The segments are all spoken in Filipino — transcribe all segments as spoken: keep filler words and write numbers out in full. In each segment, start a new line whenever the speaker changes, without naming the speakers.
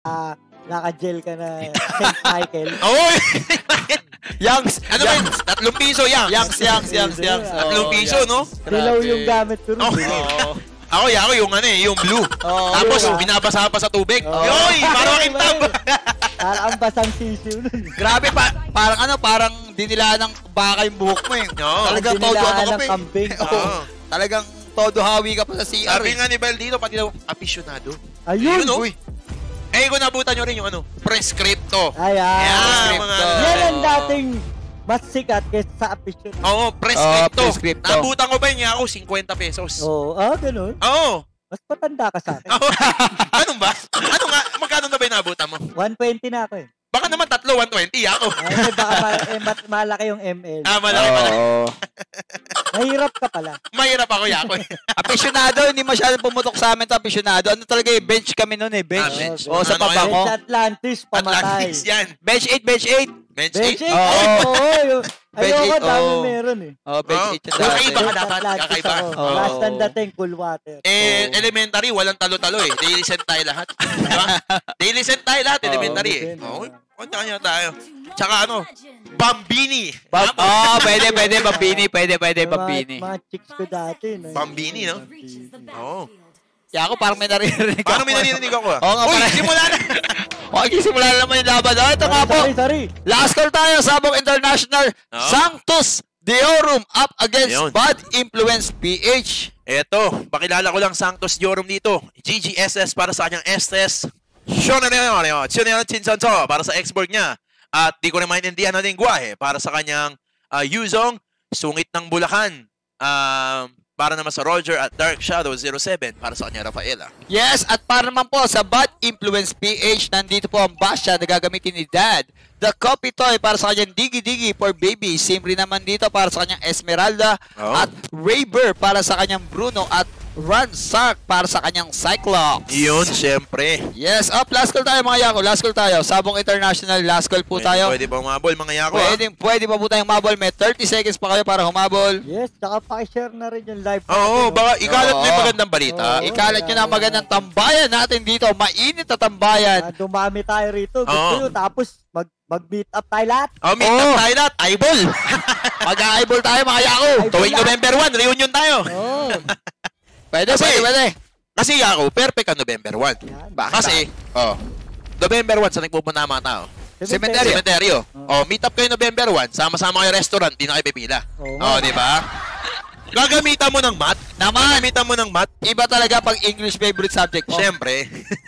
uh, naka-gel ka na Saint Michael.
Oo!
Yangs!
Ano ba yun? Tatlong piso, Yangs.
Yangs, yangs, yangs, yangs.
Tatlong piso, no?
Dilaw yung gamit ko rin.
Oo. Ako, ako yung ano eh, yung blue. Tapos, binabasa pa sa tubig. Yoy! Parang makintab!
Parang ang basang sisiw nun.
Grabe, pa parang ano, parang dinilaan ng baka yung buhok mo eh. Talagang todo ano ka pa eh.
Kambing.
Talagang todo hawi ka pa sa C R.
Sabi nga ni Bel dito, pati daw, aficionado.
Ayun!
Yun, uy! Eh, kung nabutan nyo rin yung ano, prescripto.
Ayan.
Yan, mga ano.
Yan ang dating mas sikat kaysa sa apisyon.
Oo, prescripto.
Oh, prescripto.
Nabutan ko ba yun ako, fifty pesos.
Oo, ah, ganun.
Oo.
Mas patanda ka sa akin.
Oo. Anong ba? Ano nga? Magkano na ba yung nabutan mo?
one twenty na ako eh.
Baka naman tatlo, one twenty ako.
Ay, baka ma- eh, mat- malaki yung M L.
Ah, malaki pala.
Oo.
Mahirap ka pala.
Mahirap ako, Yako.
Aficionado, hindi masyadong pumutok sa amin to aficionado. Ano talaga eh, bench kami noon eh, bench.
Ah, bench.
O, sa
Ano
papa
kayo?
ko.
Bench Atlantis, pamatay.
Atlantis yan.
Bench eight, bench eight.
Bench
Bench
eight.
eight?
Oo.
Oo. yung-
Bench
Ayoko,
eight,
dami
oo.
meron eh.
Oh, bench
Oh.
eight yung
Kakaiba
dati.
ka dapat.
Atlantis
Kakaiba.
ako.
Oo.
Last and dating, cool water.
Eh, elementary, walang talo-talo eh. Daily set tayo lahat. Diba? Daily set tayo lahat, elementary eh.
Oo.
Oo, kanya tayo. Tsaka ano, Bambini.
Bam oh, pwede, pwede, Bambini. Pwede, pwede,
Yung
Bambini.
Mga, mga chicks ko dati. No?
Bambini, no? Oo.
Kaya ako parang may naririnig
Paano
ako.
may narinig ako ah?
Oo nga,
Uy,
parang-
simula na!
Okay, simula na naman yung laban. Oh, ito nga po.
Sorry, sorry.
Last call tayo, Sabong International.
Oo.
Sanctus Deorum up against
Ayun.
Bad Influence P H.
Eto, pakilala ko lang Sanctus Diorum dito. G G S S para sa kanyang Estes. Shonaneo, Shonaneo Chinsonso para sa export niya. At di ko na maintindihan ang lingwahe para sa kanyang uh, Yuzong, Sungit ng Bulacan. Um, para naman sa Roger at Dark Shadow zero seven para sa kanya Rafaela.
Yes, at para naman po sa Bad Influence P H, nandito po ang Basha na gagamitin ni Dad. The Copy Toy para sa kanyang Diggy Diggy for Baby. Simri naman dito para sa kanyang Esmeralda.
Oh.
At Rayber para sa kanyang Bruno. At Ransack para sa kanyang Cyclops.
Yun, syempre.
Yes, up, last call tayo mga Yako. Last call tayo. Sabong International, last call po
Pwede,
tayo.
pwede ba umabol mga yako?
Pwede, pwede pa po tayong mabol. May thirty seconds pa kayo para humabol.
Yes, tsaka pakishare na rin yung live.
Oo,
natin,
baka ikalat mo yung
Oo.
magandang balita.
Oo.
Ikalat nyo na ang magandang tambayan natin dito. Mainit na tambayan.
Ah, dumami tayo rito. Gusto
Oo.
nyo, tapos mag, mag-meet up tayo lahat.
Oh, meet
Oo.
up tayo lahat. Eyeball.
Mag-eyeball tayo mga Yako.
Eyeball.
Tuwing November one, reunion tayo.
Oo.
Pwede,
Kasi-
pwede, pwede.
Kasi Yako, perfect ang November one.
Yan.
Bakit?
Kasi, oh, November one, sa nagpupunta ang mga tao?
Cemetery.
Cemeteryo. Oh, meet up kayo November one, sama-sama kayo restaurant, di na kayo pipila.
Oo
Oh,
nga.
di ba? Gagamitan mo ng math.
Naman.
Gagamitan mo ng math.
Iba talaga pag English favorite subject mo.
Siyempre.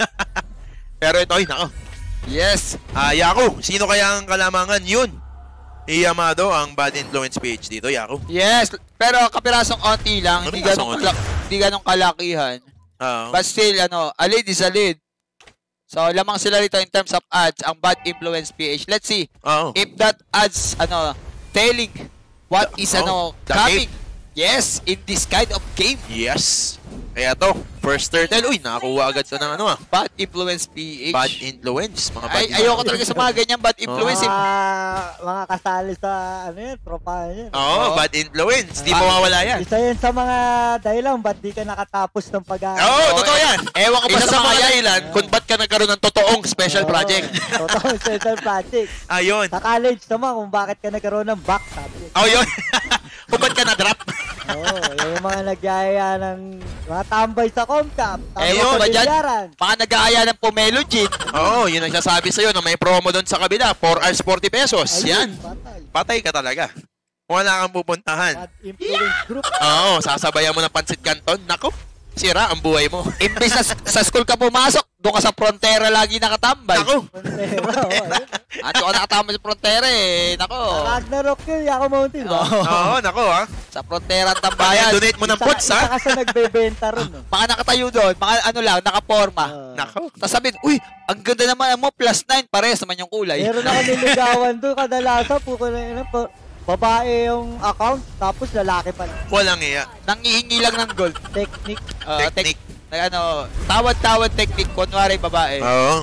Pero ito, ay, nako.
Yes.
Ah, Yako, sino kaya ang kalamangan yun? Iyamado ang bad influence page dito, Yako.
Yes. Pero kapirasong onti lang. Hindi
Kapirasong
ganong,
onti.
kalak hindi ganong kalakihan.
Ah,
But still, ano, a lead is a lead. So, lamang sila rito in terms of ads, ang Bad Influence P H. Let's see
oh.
if that adds, ano, telling what is,
Oh,
ano,
the
coming. Yes, in this kind of game.
Yes. Kaya to, first turtle. Uy, nakakuha agad sa ng ano ah.
Bad Influence P H.
Bad influence. Mga bad
Ay, ayoko talaga sa mga ganyan bad influence. eh.
Mga, mga kasali sa, ano yun, tropa yun.
Oo,
Oo.
bad influence. Di
Ah.
mawawala yan.
Isa yun sa mga dahilan, ba't di ka nakatapos ng pag-aaral?
Oo, oh, totoo yan.
Ewan ko ba
Isa
sa
sa
mga
mga
yan.
dahilan kung ba't ka nagkaroon ng totoong special
Oo.
project.
Totoo, special project.
Ayun.
Sa college naman, kung bakit ka nagkaroon ng back subject.
Oh, yun. Kung ba't ka na-drop.
Oo, yung mga nagyaya ng mga tambay sa Comcap.
Ewan
ko
ba dyan?
bilyaran.
Mga nag-aaya ng Pomelo Gin.
Oo, yun ang sasabi sa'yo na may promo doon sa kabila. four hours forty pesos. Yan.
Ayun, patay.
Patay ka talaga. Kung wala kang pupuntahan.
Bad influence group.
Oo, sasabayan mo ng pansit canton. Nako, sira ang buhay mo.
Imbes na s- sa school ka pumasok, doon ka sa frontera lagi nakatambay.
Nako.
Montero, oo, ayun.
At doon ka nakatambay sa frontera eh. Nako.
Ragnarok yun, Yako Mountain. ba?
Oo, nako ha.
Sa frontera ang
Bayan.
tambayan.
Donate mo ng
Isa-
puts
isa
ha.
ka sa nagbebenta ron. No?
Mga nakatayo doon, mga ano lang, nakaporma.
Oo.
Nako.
Tapos sabihin, uy, ang ganda naman mo, plus nine, pares naman yung kulay.
Meron ako niligawan doon, kadalasan po ko na yun, po, babae yung account, tapos lalaki pa.
Walang iya.
Nangihingi lang ng gold.
Technique.
Uh,
Technique.
Tek, ano, tawad-tawad technique, kunwari babae.
Oo.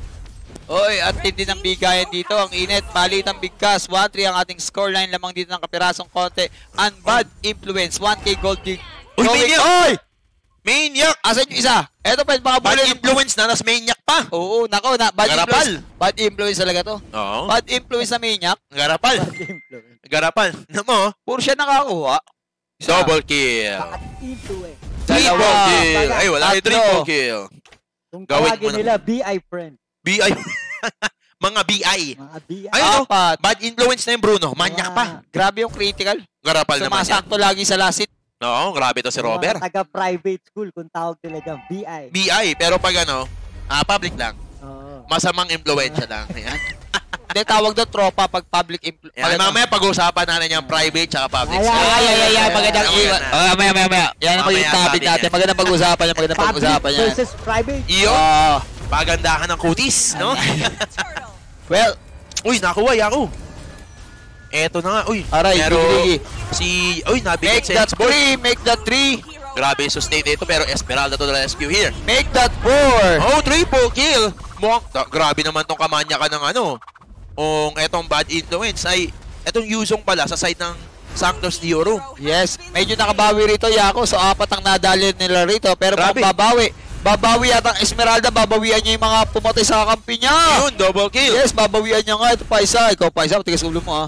Oy, at tindi ng bigayan dito. Ang init, palit ang bigkas. one three ang ating scoreline lamang dito ng kapirasong konti. And bad influence, one K gold dig.
Uy,
Going-
Minion!
Oy!
Maniac!
Asan yung isa? Eto pa yung mga
Bad
bully.
influence na, nas Maniac pa.
Oo, nako, na, bad
Garapal.
influence. Bad influence talaga to.
Oo.
Bad influence na Maniac.
Garapal.
Bad influence.
Garapal. Ano mo?
Puro siya nakakuha. Isa.
Double kill.
Bad influence.
Triple
Dalawa.
kill. Ay, wala kayo
Tatlo.
triple kill.
Kung
Gawin
tawagin
mo na.
nila, B I friend.
B I. Mga B I.
Mga B I.
Ay, ano?
Apat.
Bad influence na yung Bruno. Manyak
Mga-
pa.
Grabe yung critical.
Garapal naman yan.
Sumasakto lagi sa lasit.
Oo, grabe to si Robert.
Mga taga-private school, kung tawag nila dyan, B I.
B I, pero pag ano, ah, public lang.
Oo.
Masamang impluensya lang. Ayan.
Hindi, tawag doon tropa pag public influence.
Yan, mamaya pag-uusapan natin yung private tsaka public.
Ay, ay,
Ay, ay, ay, ay, magandang
Mamaya
iwan.
na.
Oh, maya, maya, maya. Yan ang
Mamaya
yung topic
sabi
natin.
niya.
Magandang pag-usapan yan, magandang
Public
pag-usapan yan.
versus private.
Iyo,
Oh,
pagandahan ng kutis, no?
well,
Uy, nakuha, Yaku. Eto na nga, uy.
Aray,
pero
Digi.
si, uy, nabigat
make
si
that
Xbox.
three, make that three,
Grabe yung sustain dito, pero Esmeralda to the rescue here.
make that four.
Oh, triple kill! Mukhang, ta- grabe naman tong kamanya ka ng ano. Kung etong bad influence ay, etong Yuzong pala sa side ng Sanctus Dioro.
Yes, medyo nakabawi rito, Yako. So, apat ang nadali nila rito. Pero
Grabe.
kung babawi, babawi yata ang Esmeralda, babawian niya yung mga pumatay sa kampi niya.
Yun, double kill.
Yes, babawian niya nga. Ito pa isa. Ikaw pa isa, tigas ulo mo ha.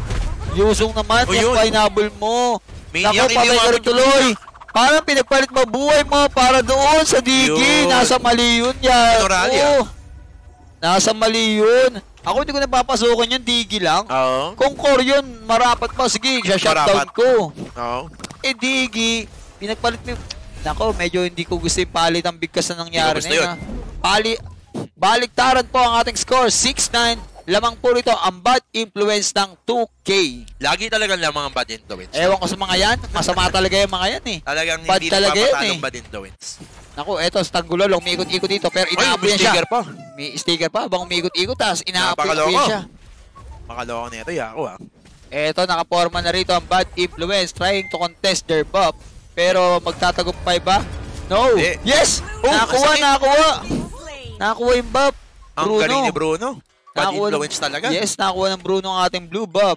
Yusong naman,
O,
yung
yun.
pineapple mo.
Maniac,
Naku,
hindi
patay ka
umabot
rin tuloy. Parang pinagpalit mo buhay mo para doon sa Digi.
Yun.
Nasa mali yun yan.
Pinoralia.
Oo. Nasa mali yun. Ako hindi ko napapasukan yung Digi lang.
Oo.
Kung core yun, marapat pa. Sige, siya-shutdown
Marapat.
ko.
Oo.
Eh, Digi, pinagpalit mo. Nako, medyo hindi ko gusto yung palit ang bigkas na nangyari
Hindi ko gusto
na yun.
yun.
ha. Pali, baliktaran po ang ating score. six nine. Lamang po rito ang bad influence ng two K.
Lagi talagang lamang ang bad influence.
Ewan ko sa mga yan. Masama talaga yung mga yan eh.
Talagang
Bad
hindi
talaga yun
nagpapatalong
eh.
bad influence.
Naku, eto, sa Tanggulolong, umiikot-ikot dito. Pero
Ay,
inaapoy
may
yan siya.
sticker pa.
May sticker pa. Habang umiikot-ikot, tapos inaapoy
Napakaloko.
siya.
Makaloko na ito, Yaku ah.
Eto, nakaporma na rito ang bad influence trying to contest their buff. Pero magtatagumpay ba? No.
Hindi.
Yes!
Oh,
nakakuha,
masakit.
nakakuha. Nakakuha yung buff.
Ang
Bruno.
galing ni Bruno. Bad
Nakakuha ng-
influence talaga.
Yes, nakakuha ng Bruno ang ating blue buff.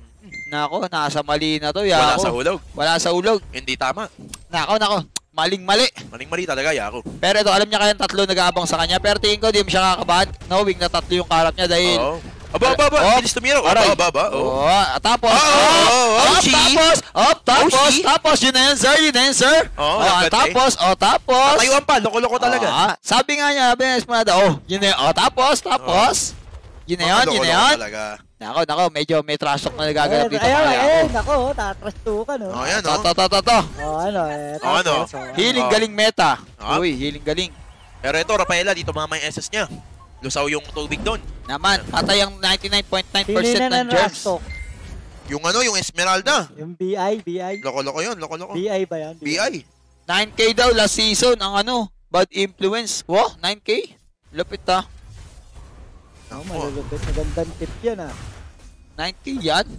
Nako, nasa mali na to.
Wala
Yako.
sa hulog.
Wala sa ulog.
Hindi tama.
Nako, nako. Maling-mali.
Maling-mali talaga, Yaku.
Pero ito, alam niya kayang tatlo nag-aabang sa kanya. Pero tingin ko, di mo siya kakabahan. Knowing na tatlo yung karap niya dahil...
Oo. Aba, aba, aba.
Oh,
Bilis tumira. Aba,
aray.
aba, aba. Oh.
Oh, tapos,
Oh,
oh,
oh, oh,
oh,
Oshi.
tapos, oh, tapos,
Oshi.
tapos, yun na yun, sir, yun na yun, sir.
Oh,
Oh,
dapat eh.
tapos, oh, tapos.
Tayuan pa. Loko-loko talaga.
Ah, sabi nga niya, sabi niya, Esmeralda, oh, yun na yun, oh, tapos, tapos. Yun na yun, yun na
Loko-loko
yun.
talaga.
Nako, nako, medyo may trash talk na nagaganap
Ayun,
dito.
ayun,
kaya
ayun,
ako.
nako, tatrastukan, no?
Oh, yan,
To,
oh.
to, to, to, to.
Oh, ano, eh.
Oh, ano?
tapos, oh,
Healing
Oh.
galing meta.
Ah.
Uy, healing galing.
Pero ito, Rafaela, dito mama yung S S niya. Lusaw yung tubig doon.
Naman, patay ang ninety-nine point nine percent
Pili na
ng
ng
germs.
Rastok.
Yung ano, yung Esmeralda.
Yung B I, B I.
Loko-loko yun, loko-loko.
B I ba yan?
B I.
nine K daw last season ang ano, bad influence. Wow, nine K? Lupit ah.
Oh, malulupit. Magandang tip yan, ah.
nine K yan?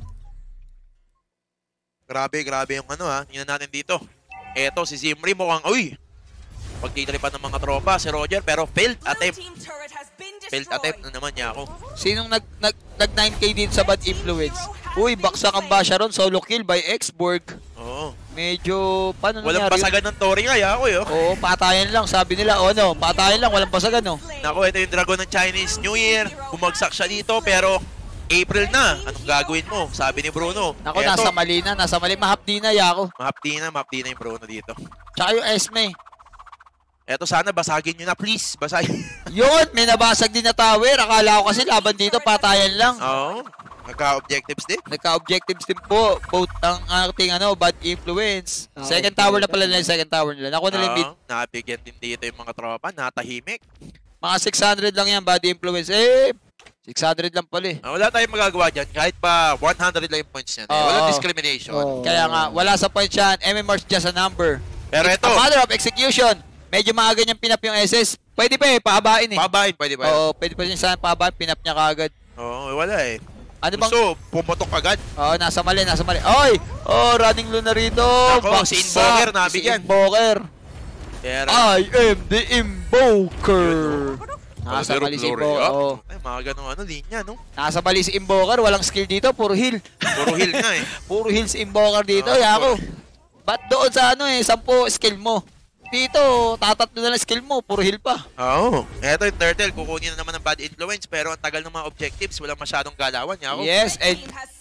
Grabe, grabe yung ano ha. Tingnan natin dito. Eto, si Zimri mukhang, uy! Pagtitripan ng mga tropa, si Roger, pero failed attempt. Failed attempt na naman niya ako.
Sinong nag, nag, nag nine K din sa bad influence? Uy, baksak ang basya ron. Solo kill by Xborg.
Oo.
Medyo, paano
Walang
nangyari?
pasagan ng Tori nga, ya ako eh. oh.
Oo, patayan lang. Sabi nila, oh no, patayan lang. Walang pasagan, no?
Naku, ito yung dragon ng Chinese New Year. Bumagsak siya dito, pero April na. Anong gagawin mo? Sabi ni Bruno.
Ako,
Eto,
nasa mali na. Nasa mali. Mahapdi na, Yako.
Mahapdi na, mahapdi na yung Bruno dito.
Tsaka yung Esme.
Eto, sana basagin nyo na, please. Basagin.
Yun, may nabasag din na tower. Akala ko kasi laban dito, patayan lang.
Oo. Nagka-objectives din.
Nagka-objectives din po. Both ang ating ano, bad influence.
Ah,
Second
okay.
tower na pala nila yung second tower nila. Nakuha nila yung mid.
Oo. Nabigyan din dito yung mga tropa. Natahimik.
Mga six hundred lang yan, bad influence. Eh, six hundred lang pala eh.
Ah, wala tayong magagawa dyan. Kahit pa one hundred lang yung points yan. Eh.
Oo.
Walang discrimination.
Oo.
Kaya nga, wala sa point yan. M M R's just a number.
Pero
It's
ito,
a matter of execution. Medyo maaga niyang pinap yung S S. Pwede pa eh, paabain eh.
pabahin, pwede ba?
Oo, pwede pa rin sana paabain. Pinap niya kaagad.
Oo, wala eh.
Ano bang...
Gusto, pumotok agad.
Oo, nasa mali, nasa mali. Oy! Oh, running luna rito.
Ako, si Invoker nabigyan.
Si Invoker.
Pero,
I am the Invoker. Nasa
Pero
mali si
glory
Invoker.
up.
Oo.
Ay, mga ganun ano, linya, no?
Nasa mali si Invoker. Walang skill dito. Puro heal.
Puro heal nga eh.
Puro heal si Invoker dito.
Oo,
Yako. Ba't doon sa ano eh, sampu skill mo? dito, tatatlo na lang skill mo, puro heal pa.
Oo. Eto yung turtle, kukunin na naman ng bad influence, pero ang tagal ng mga objectives, walang masyadong galawan. Yako.
Yes, and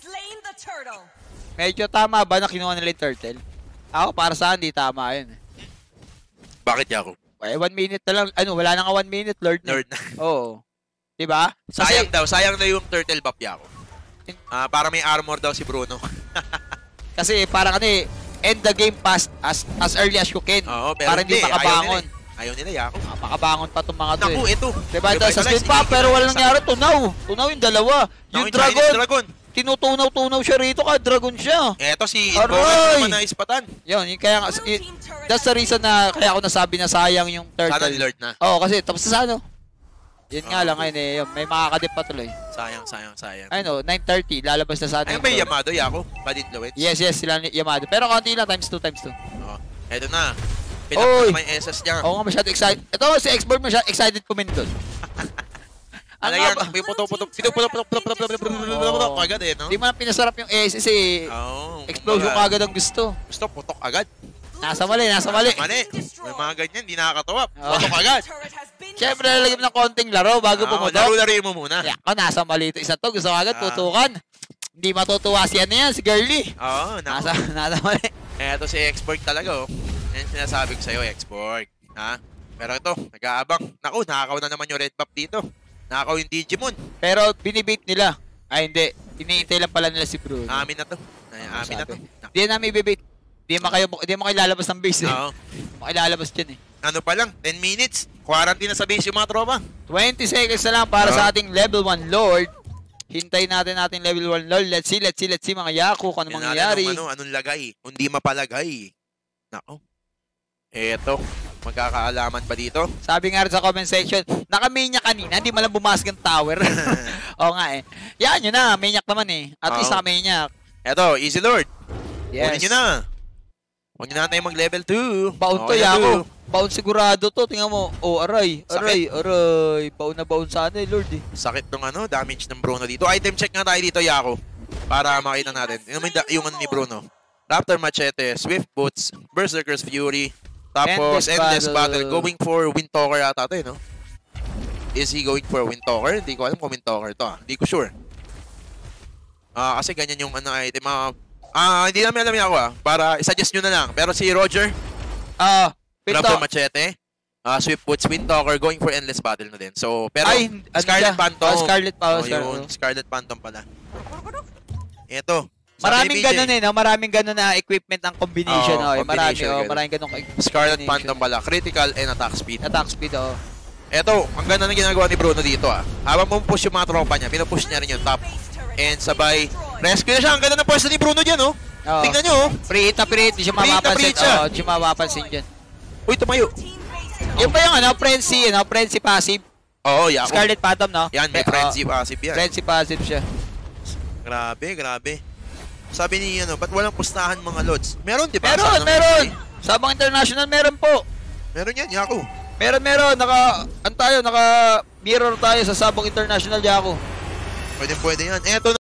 medyo tama ba na kinuha nila yung turtle? Ako, para saan, di tama yun.
Bakit, Yako?
Eh, one minute na lang, ano, wala na nga one minute, Lord na.
Lord na.
Oo. Diba?
Sayang daw, sayang na yung turtle buff, Yako. Ah, para may armor daw si Bruno.
Kasi parang ano eh, end the game fast as as early as you can.
Oo, pero
para hindi makabangon.
Ayaw nila, Yako.
Ah, makabangon pa itong mga to
Naku,
eh.
ito.
Diba ito sa spin pa, pero walang nangyari. Tunaw. Tunaw yung dalawa. Yung
Yung
dragon,
Chinese dragon.
tinutunaw-tunaw siya rito ka. Dragon siya.
Eto si
Aray!
Invoker naman na ispatan.
Yun, yung kaya, nga- y- that's the reason na kaya ako nasabi na sayang yung
Sana
turtle.
Lord na.
Oo, kasi tapos na sa ano. Yun nga
Oo.
lang ngayon eh, yun, may makakadip pa tuloy.
Sayang, sayang, sayang.
Ano, nine thirty, lalabas na sa
Ayun
atin.
ba yung Yamado, Yako? Bad influence?
Yes, yes, sila ni Yamado. Pero konti lang, times two, times two.
Oo. Eto na.
Oy!
Pinapos naman yung S S niya.
Oo nga, masyado excited. Ito, si Expert masyado excited kumin doon.
Ano yan? May puto-puto. Pinuputo-puto-puto-puto-puto-puto agad eh, no?
Di mo na pinasarap yung S S eh.
Oo.
Explosion
kumbaga,
kagad ang gusto.
Gusto, putok agad.
Nasa mali, nasa mali.
Mali. May mga ganyan, di nakakatawa.
Oo.
Putok agad.
Siyempre, lalagyan mo ng konting laro bago
Oo,
pumutok.
laro-laro mo muna.
Yeah, ako, nasa mali ito. Isa to, gusto ko agad,
Ah.
putukan. Hindi matutuwa si ano yan, si Girly.
Oo,
Nasa,
naku.
nasa mali.
Eto si Export talaga, oh. Yan sinasabi ko sa'yo, Export. Ha? Pero ito, nag-aabang. Naku, nakakaw na naman yung red buff dito. Nakakaw yung Digimon.
Pero binibait nila. Ay, hindi. Iniintay lang pala nila si Bruno.
Amin na to. Ay, amin na to.
Hindi na namin ibibait. Hindi mo kayo, hindi mo kayo lalabas ng base eh.
Oo.
Hindi mo kayo lalabas dyan eh.
Ano pa lang, ten minutes. Quarantine na sa base yung mga tropa.
twenty seconds na lang para
Oo.
sa ating level one Lord. Hintayin natin natin level one Lord. Let's see, let's see, let's see mga Yaku kung ano
Yan
mangyayari.
natin Ano, anong lagay. Hindi mapalagay. Nako. Eto, magkakaalaman ba dito?
Sabi nga rin sa comment section, naka-maniac kanina, hindi malang bumasag ang tower. Oo nga eh. Yan, yun na, maniac naman eh. At least
Oo.
naka-maniac.
Eto, Easy Lord.
Yes.
Kunin nyo na. Huwag nyo na tayo mag-level two.
Baon to,
Okay na,
Yaku.
two.
Baon sigurado to. Tingnan mo. Oh, aray. Aray, aray. Baon na baon sana eh, Lord eh.
Sakit tong ano, damage ng Bruno dito. Item check nga tayo dito, Yako. Para makita natin. Yung, yung, yung ano ni Bruno. Raptor Machete, Swift Boots, Berserker's Fury, tapos
Endless
Endless,
Battle.
Battle. Going for Windtalker ata to eh, no? Is he going for Windtalker? Hindi ko alam kung Windtalker to ah. Hindi ko sure. Ah, kasi ganyan yung ano item. Ah, ah, hindi namin alam ako ah. Para i-suggest nyo na lang. Pero si Roger,
Ah, pito.
Raptor Machete, ah, Swift Boots, Windtalker, going for Endless Battle na din. So, pero
Ay, ano
Scarlet
siya?
Phantom.
Oh, Scarlet pa,
Oh,
Scarlet.
yun, Scarlet Phantom pala. Ito.
Maraming ganun eh, no? Maraming ganun na equipment ang combination.
Oo,
oh, eh. Marami,
combination,
oh,
ganun.
maraming ganun ka-
Scarlet
combination.
Phantom pala. Critical and attack speed.
Attack speed, oh.
Eto, ang ganda ng ginagawa ni Bruno dito ah. Habang push yung mga tropa niya, pinupush niya rin yung top. And sabay, rescue na siya. Ang ganda ng pwesto ni Bruno dyan, oh.
Oo.
Tingnan nyo, oh.
Free hit na free hit, di siya
Free hit na
mapapansin.
free hit siya.
Oo, di siya mapapansin dyan.
Uy, tumayo.
Yung ba yung ano, Frenzy, ano, Frenzy passive?
Oo, Yako.
Scarlet Phantom, no?
Yan, may
Eh,
frenzy
oo.
passive yan.
Frenzy passive siya.
Grabe, grabe. Sabi ni, ano, ba't walang pustahan mga lods? Meron, di ba?
Meron,
Sa ano,
meron!
may-
Sabang International, meron po.
Meron yan, Yako.
Meron, meron. Naka, ano tayo, naka mirror tayo sa Sabang International, Yaku.
Pwede, pwede yan. Eto